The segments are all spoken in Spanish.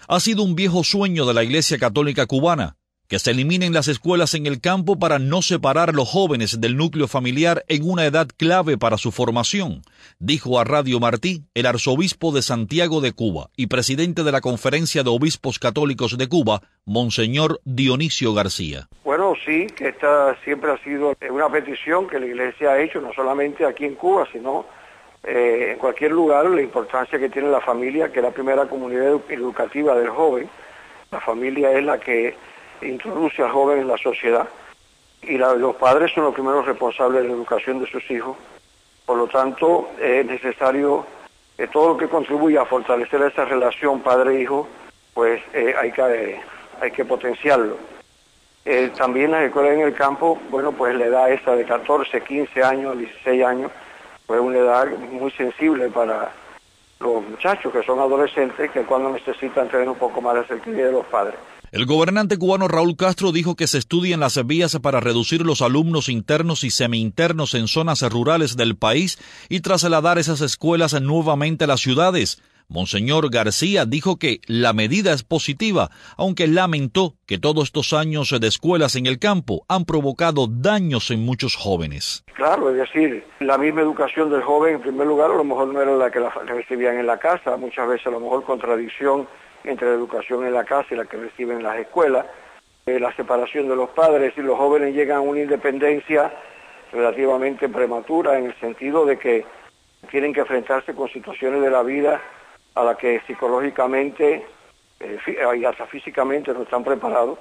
Ha sido un viejo sueño de la Iglesia Católica Cubana que se eliminen las escuelas en el campo para no separar a los jóvenes del núcleo familiar en una edad clave para su formación, dijo a Radio Martí el arzobispo de Santiago de Cuba y presidente de la Conferencia de Obispos Católicos de Cuba, Monseñor Dionisio García. Bueno, sí, que esta siempre ha sido una petición que la Iglesia ha hecho, no solamente aquí en Cuba, sino en cualquier lugar, la importancia que tiene la familia, que es la primera comunidad educativa del joven. La familia es la que introduce al joven en la sociedad y los padres son los primeros responsables de la educación de sus hijos. Por lo tanto, es necesario todo lo que contribuya a fortalecer esa relación padre-hijo, pues hay que potenciarlo. También las escuelas en el campo, bueno, pues la edad esa de 14, 15 años, 16 años, pues una edad muy sensible para los muchachos que son adolescentes, que cuando necesitan tener un poco más de cercanía de los padres. El gobernante cubano Raúl Castro dijo que se estudian las vías para reducir los alumnos internos y semi-internos en zonas rurales del país y trasladar esas escuelas nuevamente a las ciudades. Monseñor García dijo que la medida es positiva, aunque lamentó que todos estos años de escuelas en el campo han provocado daños en muchos jóvenes. Claro, es decir, la misma educación del joven, en primer lugar, a lo mejor no era la que la recibían en la casa, muchas veces a lo mejor contradicción entre la educación en la casa y la que reciben en las escuelas, la separación de los padres, y los jóvenes llegan a una independencia relativamente prematura en el sentido de que tienen que enfrentarse con situaciones de la vida a las que psicológicamente y hasta físicamente no están preparados,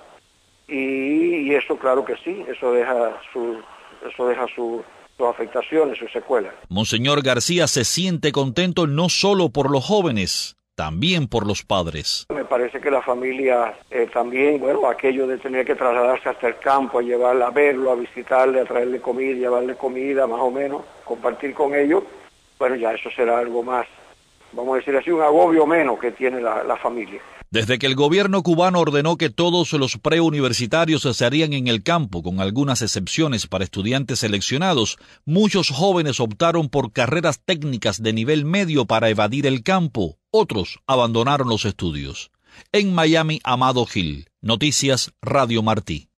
y eso claro que sí, eso deja sus afectaciones, sus secuelas. Monseñor García se siente contento no solo por los jóvenes, también por los padres. Me parece que la familia también, bueno, aquello de tener que trasladarse hasta el campo, a llevarla a verlo, a visitarle, a traerle comida, llevarle comida, más o menos, compartir con ellos, bueno, ya eso será algo más, vamos a decir así, un agobio menos que tiene la familia. Desde que el gobierno cubano ordenó que todos los preuniversitarios se harían en el campo, con algunas excepciones para estudiantes seleccionados, muchos jóvenes optaron por carreras técnicas de nivel medio para evadir el campo. Otros abandonaron los estudios. En Miami, Amado Gil, Noticias Radio Martí.